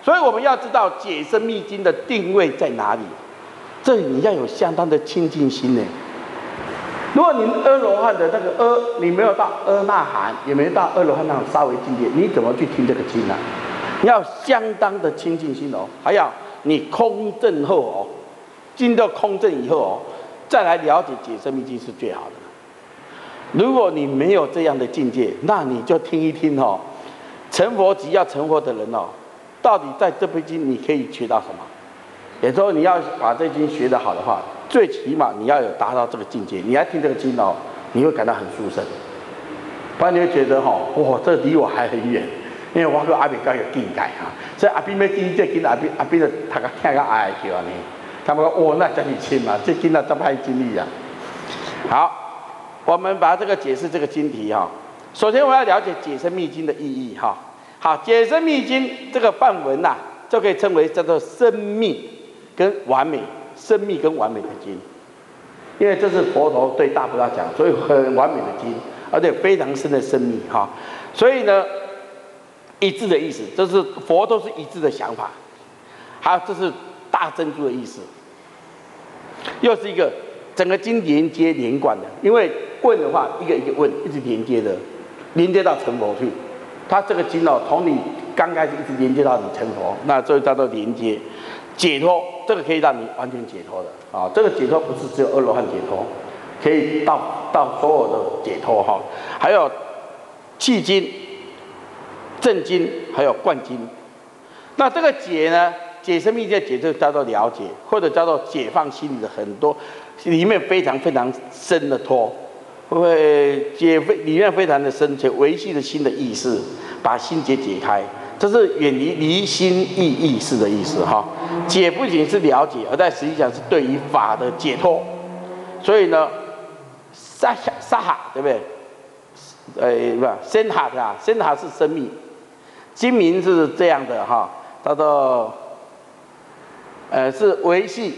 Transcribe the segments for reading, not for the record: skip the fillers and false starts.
所以我们要知道解深密经的定位在哪里，这你要有相当的清净心呢。如果你阿罗汉的那个你没有到阿那含，也没到阿罗汉那种稍微境界，你怎么去听这个经呢？你要相当的清净心哦，还要你空证后哦，经到空证以后哦，再来了解解深密经是最好的。如果你没有这样的境界，那你就听一听哦，成佛即要成佛的人哦，到底在这部经你可以学到什么？也就是说，你要把这经学得好的话，最起码你要有达到这个境界。你来听这个经哦，你会感到很殊胜，不然你会觉得哇，这离我还很远。因为我跟阿扁刚有境界哈，所以阿扁要听这经，阿扁就他个听个哀叫呢。他们说那叫你亲嘛，这经那怎么还经历啊？好，我们把这个解释这个经题哈。首先我要了解解深密经的意义哈。好，解深密经这个梵文呐，就可以称为叫做深密跟完美，深密跟完美的经，因为这是佛陀对大菩萨讲，所以很完美的经，而且非常深的深密哈。所以呢，一致的意思，这是佛都是一致的想法。还有这是大珍珠的意思，又是一个整个经连接连贯的，因为问的话一个一个问，一直连接的，连接到成佛去。它这个经哦，从你刚开始一直连接到你成佛，那这叫做连接解脱，这个可以让你完全解脱的啊。这个解脱不是只有阿罗汉解脱，可以到所有的解脱哈。还有契经、正经，还有灌经。那这个解呢，解深密经的解就叫做了解，或者叫做解放心里的很多里面非常非常深的脱。会里面非常的深且维系的心的意识，把心结解开，这是远离心意识的意思哈。解不仅是了解，而在实际上是对于法的解脱。所以呢，沙哈对不对？不，深哈啊，深哈是生命，经名是这样的哈，叫做是维系，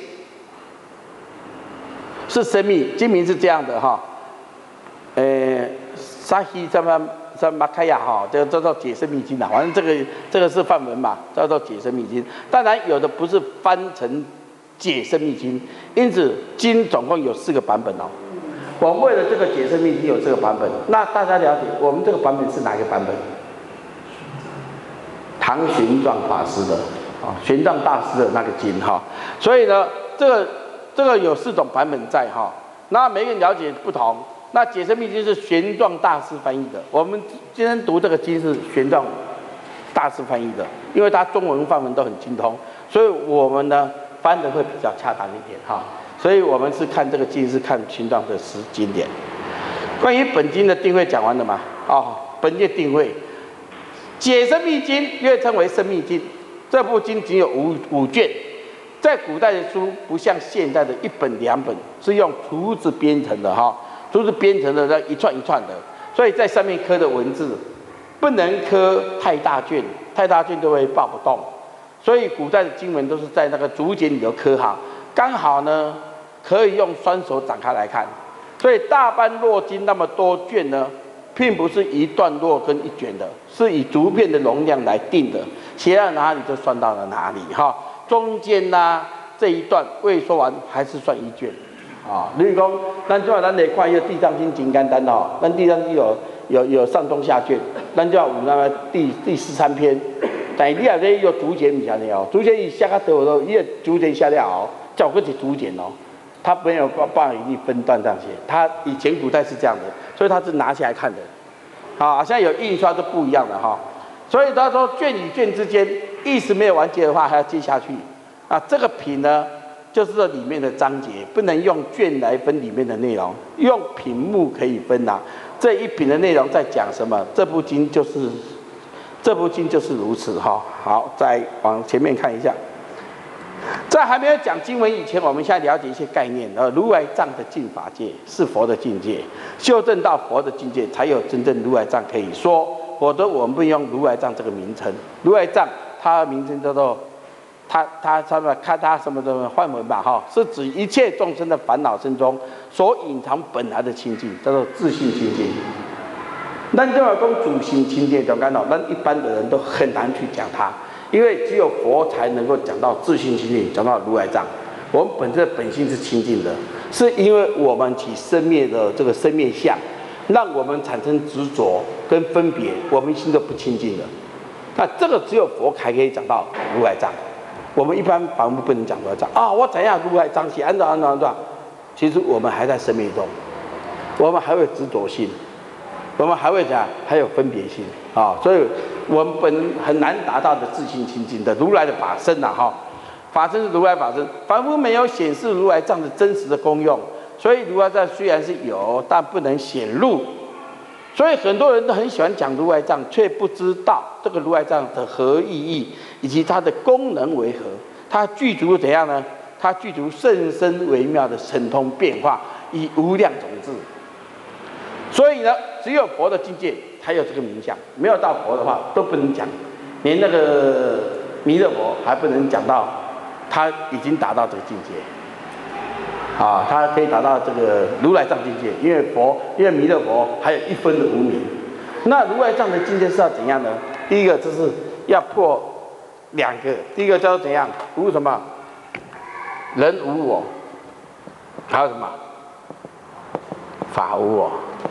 是生命，经名是这样的哈。沙希什么马开亚哈，这个叫做解深密经啊，反正这个是梵文嘛，叫做解深密经。当然有的不是翻成解深密经，因此经总共有4个版本哦。我为了这个解深密经有4个版本，那大家了解我们这个版本是哪个版本？唐玄奘法师的啊，玄奘大师的那个经哈。所以呢，这个有4种版本在哈，那每个人了解不同。那解深密经是玄奘大师翻译的，我们今天读这个经是玄奘大师翻译的，因为他中文梵文都很精通，所以我们呢翻的会比较恰当一点哈。所以我们是看这个经是看玄奘的诗经典。关于本经的定位讲完了吗？本经定位，解深密经又称为深密经，这部经仅有五卷，在古代的书不像现在的1本2本，是用竹子编成的哈。都是编成的那一串一串的，所以在上面刻的文字不能刻太大卷，太大卷就会抱不动。所以古代的经文都是在那个竹简里头刻好，刚好呢可以用双手展开来看。所以大般若经那么多卷呢，并不是一段落跟一卷的，是以竹片的容量来定的，写到哪里就算到了哪里哈。中间呢这一段未说完，还是算1卷。比如说，咱就要咱来看一个《地藏经》真简单哦，咱《地藏经》有上中下卷，咱就要有那个第13篇。但是你若咧用竹简，唔是安尼哦，竹简伊写到最后头，伊个竹简写了哦，照个是竹简哦，他没有帮你分段这样写。他以前古代是这样的，所以他是拿起来看的。现在有印刷是不一样的哈。所以他说卷与卷之间意思没有完结的话，还要接下去。这个品呢？就是这里面的章节，不能用卷来分里面的内容，用品目可以分呐。这一品的内容在讲什么？这部经就是如此哈。好，再往前面看一下，在还没有讲经文以前，我们现在了解一些概念。如来藏的净法界是佛的境界，修正到佛的境界，才有真正如来藏可以说，否则我们不用如来藏这个名称。如来藏它的名称叫做。他看他什么的梵文吧哈，是指一切众生的烦恼身中所隐藏本来的清净，叫做自性清净。咱就要讲主性清净，就干到咱一般的人都很难去讲它， 因为只有佛才能够讲到自性清净，讲到如来藏。我们本身的本性是清净的，是因为我们起生灭的这个生灭相，让我们产生执着跟分别，我们心都不清净了。那这个只有佛才可以讲到如来藏。我们一般凡夫不能讲如来藏啊！我怎样如来藏起按照，其实我们还在生灭中，我们还会执着心，我们还会讲还有分别心啊！所以我们本很难达到的自性清净的如来的法身呐哈。法身是如来法身，凡夫没有显示如来藏的真实的功用，所以如来藏虽然是有，但不能显露。所以很多人都很喜欢讲如来藏，却不知道这个如来藏的何意义，以及它的功能为何。它具足怎样呢？它具足甚深微妙的神通变化，以无量种智。所以呢，只有佛的境界才有这个名相，没有到佛的话都不能讲，连那个弥勒佛还不能讲到。他已经达到这个境界，啊，他可以达到这个如来藏境界，因为弥勒佛还有一分的无明。那如来藏的境界是要怎样呢？第一个就是要破两个，第一个叫做怎样？无什么？人无我，还有什么？法无我。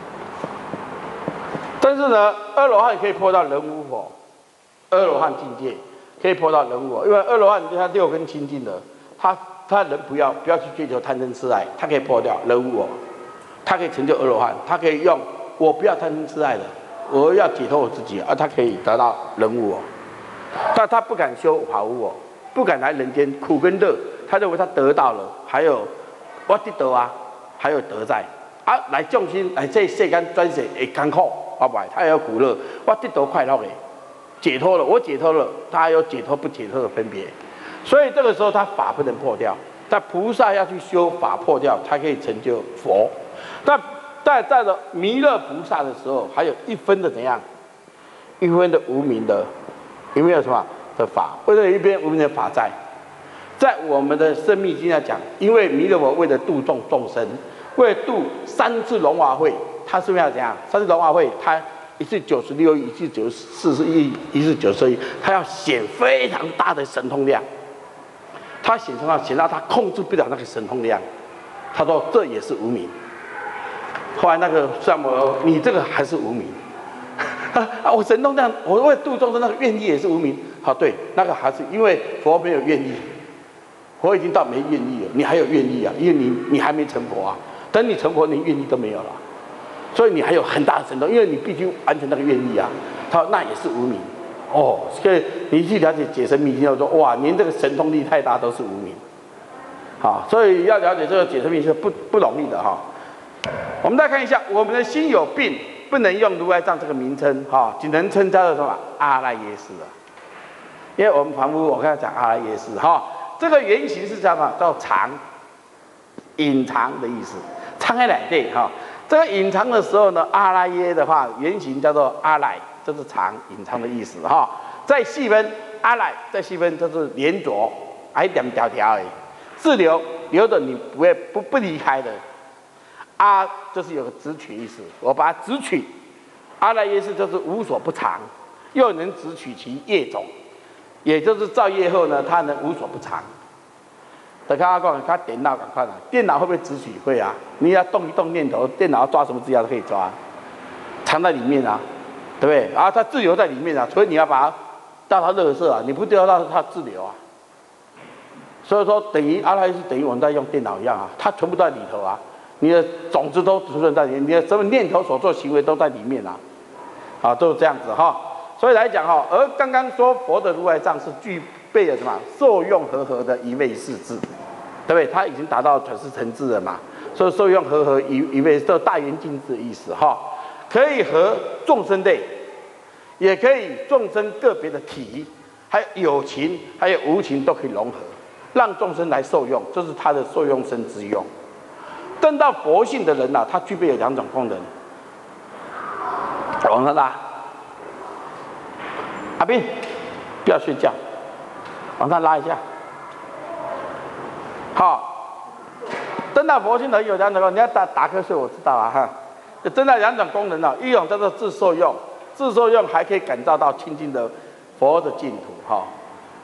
但是呢，阿罗汉可以破到人无我，阿罗汉境界。可以破到人我，因为阿罗汉他六根清净的，他人不要去追求贪嗔痴爱，他可以破掉人无我，他可以成就阿罗汉，他可以用我不要贪嗔痴爱的，我要解脱我自己，他可以得到人无我，但他不敢修法无我，不敢来人间苦跟乐，他认为他得到了，还有我得到啊，还有得在啊，来众生来这世间转世会艰苦，好不好？他也有苦乐，我得到快乐的。解脱了，我解脱了，他还有解脱不解脱的分别，所以这个时候他法不能破掉，但菩萨要去修法破掉，才可以成就佛。但在了弥勒菩萨的时候，还有一分的怎样？一分的无明的，有没有什么的法？为了一边无明的法在我们的生命经来讲，因为弥勒佛为了度众生，为了度3次龙华会，他是不是要怎样？3次龙华会，他。一次96亿，一次40亿，一次92亿，他要显非常大的神通量，他显到他控制不了那个神通量，他说这也是无明。后来那个萨摩尔，你这个还是无明，我神通量，我为度众生那个愿意也是无明。好，对，那个还是因为佛没有愿意，佛已经到没愿意了，你还有愿意啊？因为你还没成佛啊，等你成佛，连愿意都没有了。所以你还有很大的神通，因为你必须完成那个愿意啊。他说那也是无明，哦，所以你去了解解深密经，要说哇，连这个神通力太大都是无明。好，所以要了解这个解深密是不容易的哈。我们再看一下，我们的心有病，不能用如来藏这个名称哈，只能称叫做什么阿赖耶识了。因为我们凡夫，我刚才讲阿赖耶识哈，这个原型是什么？叫藏，隐藏的意思，藏在哪地哈？这个隐藏的时候呢，阿赖耶的话，原型叫做阿赖，这是藏，隐藏的意思哈。再细分阿赖，再细分就是连着，还两条而已，自留的你不离开的。阿就是有个直取意思，我把它直取，阿赖耶识就是无所不藏，又能直取其业种，也就是造业后呢，它能无所不藏。等下讲，他电脑赶快啦，电脑会不会直取？会啊，你要动一动念头，电脑要抓什么资料都可以抓，藏在里面啊，对不对？啊，它自留在里面啊，所以你要把它到它垃圾啊，你不丢到它自留啊。所以说，等于阿赖耶是等于我们在用电脑一样啊，它全部都在里头啊，你的种子都储存在里面，你的什么念头所做行为都在里面啊，啊，都是这样子哈。所以来讲哈，而刚刚说佛的如来藏是具备了什么受用和合的一味四智，对不对？他已经达到转世成智了嘛，所以受用和合一味这大圆镜智的意思哈，可以和众生类，也可以众生个别的体，还有情还有无情都可以融合，让众生来受用，这是他的受用生之用。登到佛性的人啊，他具备有2种功能，往上拉。阿斌，不要睡觉，往上拉一下。好，登到佛性的有2种功能，你要打瞌睡，我知道啊哈。登到2种功能啊，一种叫做自受用，自受用还可以感召到清净的佛的净土哈。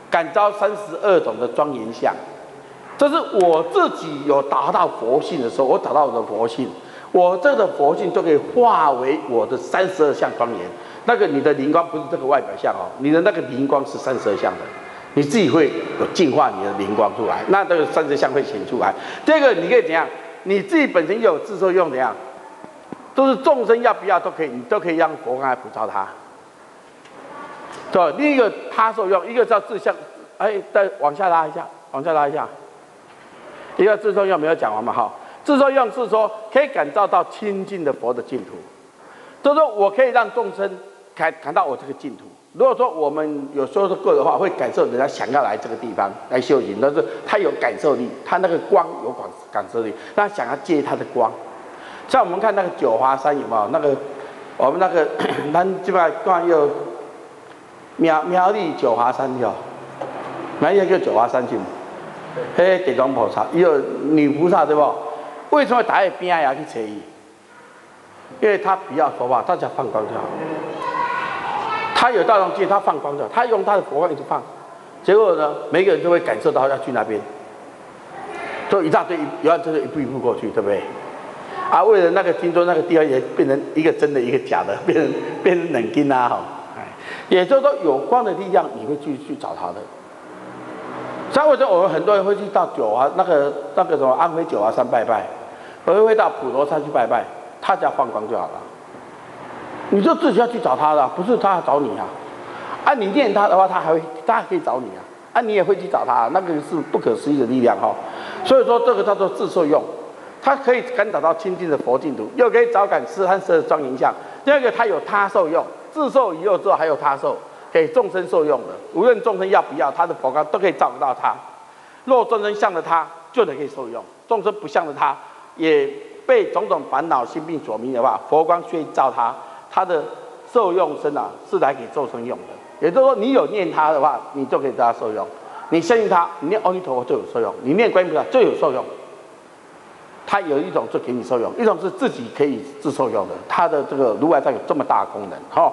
感召32种的庄严相。这是我自己有达到佛性的时候，我达到我的佛性，我这个佛性就可以化为我的32相庄严。那个你的灵光不是这个外表相哦，你的那个灵光是32相的，你自己会有净化你的灵光出来，那这个32相会显出来。第二个，你可以怎样？你自己本身有自受用怎样？都是众生要不要都可以，你都可以让佛光来普照它。对吧？另一个他受用，一个叫自相，哎，再往下拉一下，往下拉一下。一个自受用没有讲完嘛？哈，自受用是说可以感召到清净的佛的净土，就是说我可以让众生感到我这个净土。如果说我们有修过的话，会感受人家想要来这个地方来修行，但是他有感受力，他那个光有感受力，那想要借他的光。像我们看那个九华山有没有？那个我们那个咱基本上看有苗栗九华山有，苗栗叫九华山去嘛？嘿，地藏菩萨，也有女菩萨对不？为什么打在边呀去找伊？因为他不要说话，他只要放光就好。他有大容镜，他放光就好，他用他的佛光一直放，结果呢，每个人就会感受到要去那边，就一大堆，然后就是一步一步过去，对不对？啊，为了那个听说那个地方也变成一个真的，一个假的，变成冷金啊，哈，也就是说有光的力量，你会去找他的。所以为什么我们很多人会去到九华那个什么安徽九华山拜拜，我会到普陀山去拜拜，他只要放光就好了。你就自己要去找他的，不是他找你啊。啊，你念他的话，他还可以找你啊。啊，你也会去找他，那个是不可思议的力量哈。所以说这个叫做自受用，它可以感找到清净的佛净土，又可以找感四和十的庄严相。第二个，它有他受用，自受以后之后还有他受。给众生受用的，无论众生要不要，他的佛光都可以照得到他。若众生向着他，就可以受用；众生不向着他，也被种种烦恼心病所迷的话，佛光却照他，他的受用身啊，是来给众生用的。也就是说，你有念他的话，你就可以得他受用；你相信他，你念阿弥陀佛就有受用；你念观音菩萨就有受用。他有一种就给你受用，一种是自己可以自受用的。他的这个如来藏有这么大的功能，哈。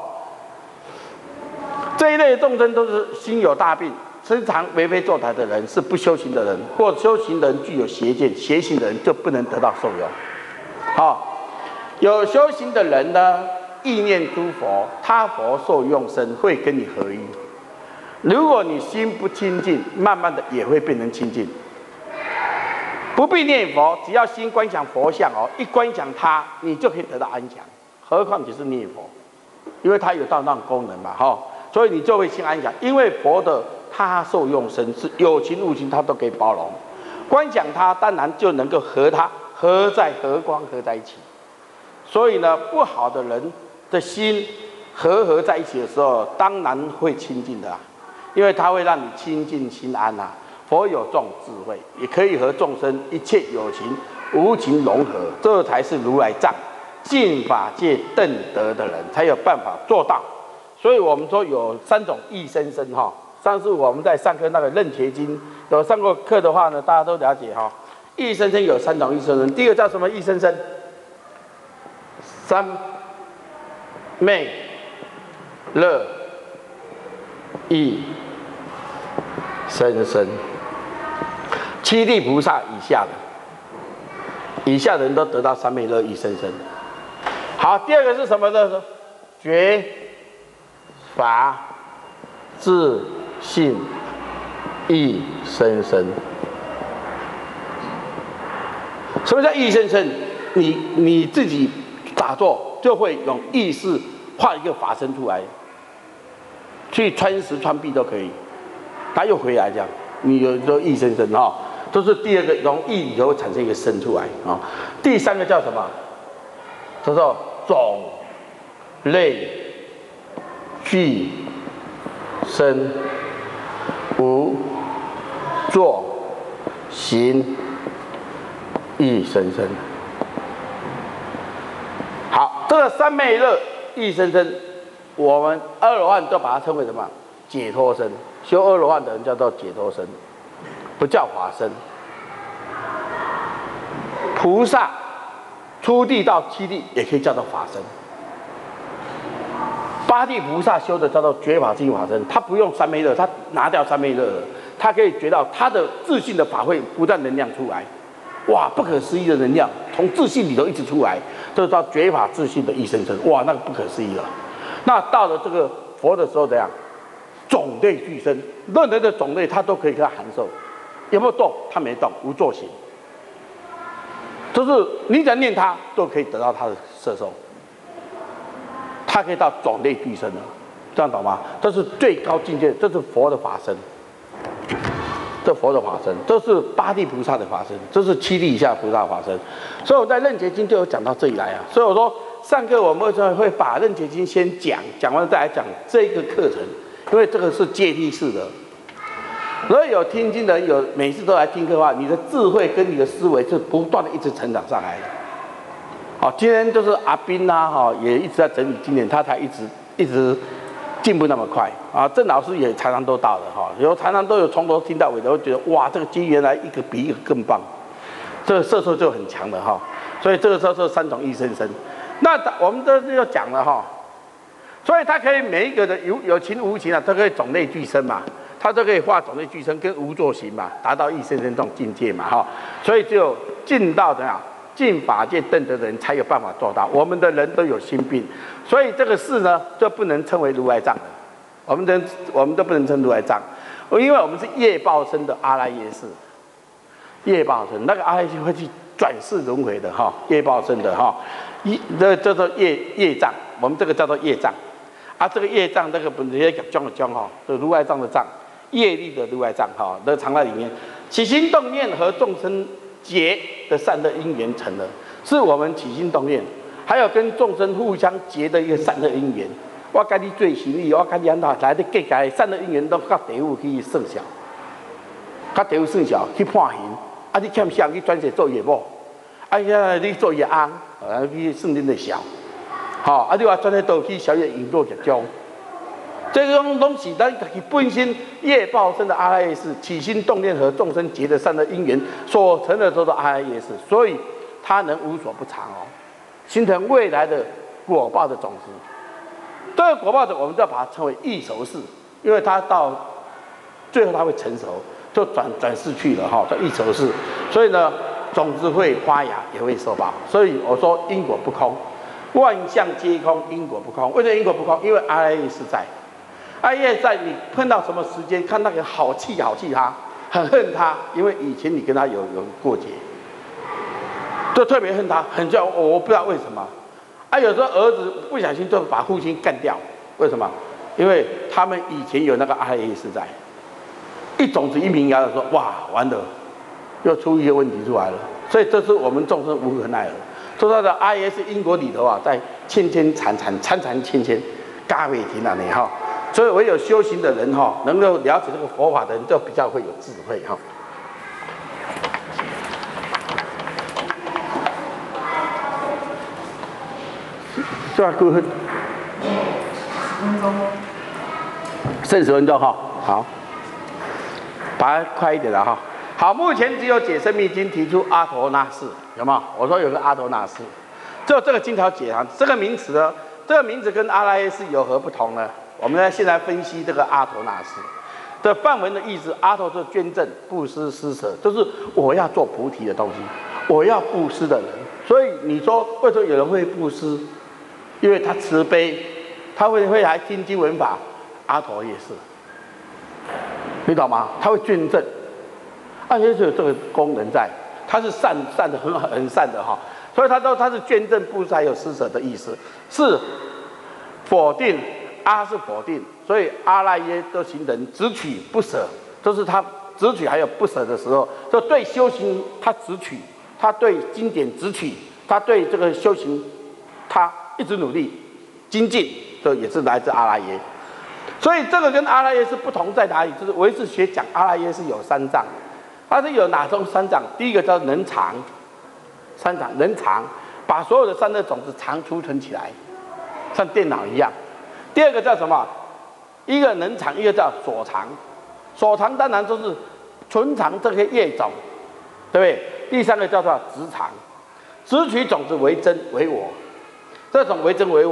这一类的众生都是心有大病、时常为非作歹的人，是不修行的人，或修行人具有邪见，邪行的人就不能得到受用。好，有修行的人呢，意念诸佛，他佛受用身会跟你合一。如果你心不清净，慢慢的也会变成清净。不必念佛，只要心观想佛像哦，一观想它，你就可以得到安详。何况只是念佛，因为它有到那种功能嘛，哈。所以你就会心安详，因为佛的他受用身是有情无情，他都可以包容。观想他，当然就能够和他合光合在一起。所以呢，不好的人的心合在一起的时候，当然会清净的啊，因为它会让你清净心安啊。佛有这种智慧，也可以和众生一切有情无情融合，这才是如来藏净法界正德的人才有办法做到。所以我们说有3种异生身哈。上次我们在上课那个楞伽经有上过课的话呢，大家都了解哈。异生身有3种异生身，第一个叫什么异生身？三昧乐异生身。七地菩萨以下的人都得到三昧乐异生身。好，第二个是什么呢？觉法自信异生身。什么叫异生身？你自己打坐就会用意识画一个法身出来，去穿石穿壁都可以，他又回来这样，你有说异生身哈，都是第二个从意里头会产生一个身出来啊。第三个叫什么？叫做种类具身无作行异生身。好，这个三昧乐异生身，我们阿罗汉都把它称为什么？解脱身。修阿罗汉的人叫做解脱身，不叫法身。菩萨出地到七地也可以叫做法身。 八地菩萨修的叫做觉法净法身，他不用三昧热，他拿掉三昧热了，他可以觉到他的自信的法会不断能量出来，哇，不可思议的能量从自信里头一直出来，这叫觉法自信的一生身，哇，那个不可思议了。那到了这个佛的时候怎样？种类俱生，任何的种类他都可以给他含受，有没有动？他没动，无作行。就是你只要念他，都可以得到他的摄受。他可以到种类俱生了，这样懂吗？这是最高境界，这是佛的法身。这佛的法身，这是八地菩萨的法身，这是七地以下菩萨的法身。所以我在楞伽经就有讲到这里来啊。所以我说上课我们为什么会把楞伽经先讲，讲完再来讲这个课程，因为这个是阶梯式的。如果有听经的人，有每次都来听课的话，你的智慧跟你的思维是不断的一直成长上来的。好，今天就是阿斌呐，哈，也一直在整理经典，他才一直进步那么快啊！郑老师也常常都到了哈，常常都有从头听到尾的，会觉得哇，这个经原来一个比一个更棒，这个摄受就很强的哈。所以这个时候三种一生身，那我们这就讲了哈，所以它可以每一个的有情无情啊，都可以种类俱生嘛，它都可以化种类俱生跟无作行嘛，达到一生身这种境界嘛哈。所以只有进到怎样？进法界证得的人才有办法做到。我们的人都有心病，所以这个事呢就不能称为如来藏的。我们都不能称如来藏，因为我们是业报身的阿赖耶识。业报身那个阿赖耶会去转世轮回的哈，业报身的哈，这叫做业障，我们这个叫做业障。啊，这个业障这个本身讲的讲哈，这如来藏的藏，业力的如来藏哈，都藏在里面。起心动念和众生结的善恶因缘成了，是我们起心动念，还有跟众生互相结的一个善恶因缘。我跟你做生意，我跟你安怎来的结界善恶因缘都靠地府去算小，靠地府算小去判刑。啊，你欠啥去转世做业务，啊，你做业翁，去算恁的小，好，啊，你话转世倒去小业引落集中。这种东西，咱自己本身业报身的阿赖耶识，起心动念和众生结的善的因缘所成的都是阿赖耶识，所以它能无所不藏哦，形成未来的果报的种子。这个果报的，我们就要把它称为易熟世，因为它到最后它会成熟，就转世去了哈，叫易熟世。所以呢，种子会发芽，也会受报。所以我说因果不空，万象皆空，因果不空。为什么因果不空？因为阿赖耶识在。阿赖耶在你碰到什么时间，看那个好气他，很恨他，因为以前你跟他有过节，就特别恨他，很叫我不知道为什么。啊，有时候儿子不小心就把父亲干掉，为什么？因为他们以前有那个阿赖耶识在，一种子一萌芽的时候，哇，完了，又出一个问题出来了。所以这是我们众生无可奈何。说到的阿赖耶识因果里头啊，在千缠千，嘎未停啊你哈。所以唯有修行的人哈，能够了解这个佛法的人，就比较会有智慧哈。多少分？10分钟。剩10分钟哈，好，把它快一点了哈。好，目前只有解深密经提出阿陀那识，有没有？我说有个阿陀那识，只有这个经条解啊，这个名词呢，这个名字跟阿赖耶识有何不同呢？我们呢现在分析这个阿陀那识的梵文的意思，阿陀是捐赠、布施、施舍，就是我要做菩提的东西，我要布施的人。所以你说为什么有人会布施？因为他慈悲，他会来听经闻法，阿陀也是，你懂吗？他会捐赠，阿陀是有这个功能在，他是善的很善的哈，所以他说他是捐赠、布施还有施舍的意思，是否定。阿是否定，所以阿赖耶都行人只取不舍，就是他只取还有不舍的时候，就对修行他只取，他对经典只取，他对这个修行他一直努力精进，这也是来自阿赖耶。所以这个跟阿赖耶是不同在哪里？就是唯识学讲阿赖耶是有3障，它是有哪种3障？第一个叫能藏，3障能藏，把所有的善恶种子储存起来，像电脑一样。第二个叫什么？一个能藏，一个叫所藏。所藏当然就是存藏这些业种，对不对？第3个叫做执藏，执取种子为真为我。这种为真为我，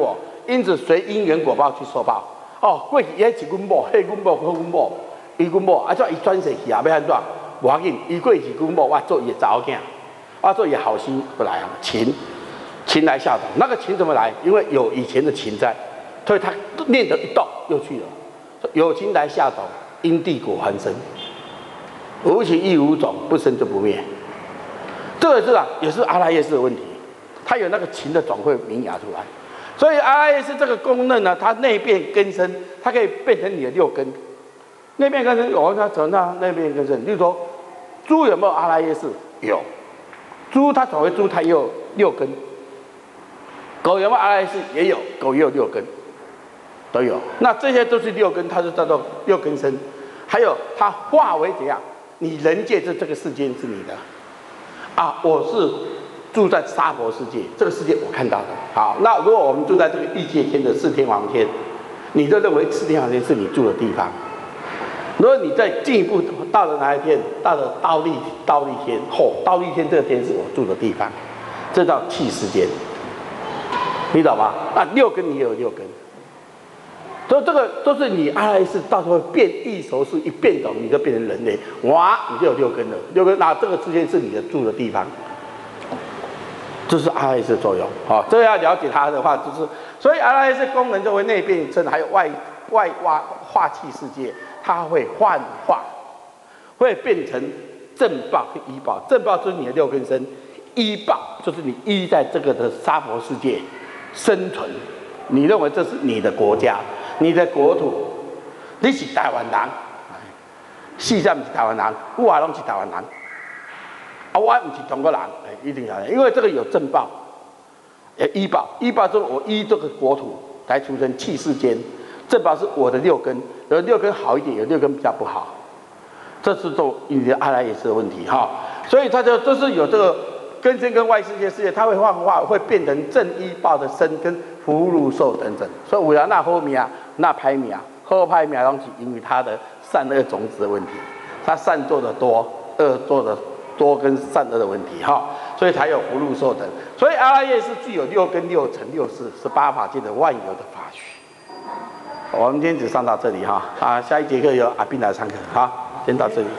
因此随因缘果报去受报。哦，过去伊迄是阮某，迄阮某，阮某，伊阮某，啊，怎伊转世去啊？要安怎？无要紧，伊过去是阮某，我做伊的查某囝，我做伊的后生不来啊，情来下种。那个情怎么来？因为有以前的情在，所以他念得一动又去了。有情来下种，因地果还生。无情亦无种，不生就不灭。这个是也是阿赖耶识的问题，它有那个情的种会萌芽出来。所以阿赖耶识这个功能呢，它内变根生，它可以变成你的6根。内变根生，我问他怎么内变根生？例如说，猪有没有阿赖耶识？有。猪它所谓猪，它也有6根。狗有没有阿赖耶识？也有，狗也有6根，都有。那这些都是6根，它就叫做6根生。还有它化为怎样？你人界这个世界是你的啊，我是住在娑婆世界，这个世界我看到的。好，那如果我们住在这个欲界天的4天王天，你就认为4天王天是你住的地方。如果你再进一步到了哪一天，到了倒立天后，倒立天这个天是我住的地方，这叫气世间，你懂吗？那6根你也有6根。所以这个都是你阿赖耶识到时候变异熟识，一变懂你就变成人类，哇，你就有6根了。6根，那这个之间是你的住的地方，这是阿赖耶识的作用。好，这个要了解它的话，就是所以阿赖耶识功能就会内变成，还有外化气世界，它会幻化，会变成正报跟依报。正报就是你的6根生，依报就是你依在这个的娑婆世界生存。你认为这是你的国家？你的国土，你是台湾人，世上不是台湾人，我也拢是台湾人，啊，我不是中国人，一定要，因为这个有正报，依报，依报就是我依这个国土来出生气世间，正报是我的6根，有6根好一点，有6根比较不好，这是做你的阿赖耶识的问题哈，所以它就是有这个根生跟外世界世界，它会幻化，会变成正依报的生跟福禄寿等等，所以有人那好命那歹命，好歹命拢是因为他的善恶种子的问题，他善做的多，恶做的多跟善恶的问题哈，所以才有福禄寿等。所以阿赖耶识具有6根6尘6识18法界的万有的法许。我们今天只上到这里哈，下一节课由阿斌来上课，好，先到这里。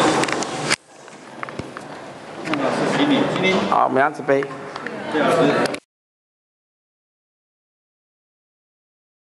老师，请你今天好，我们杨子杯。 谢老师。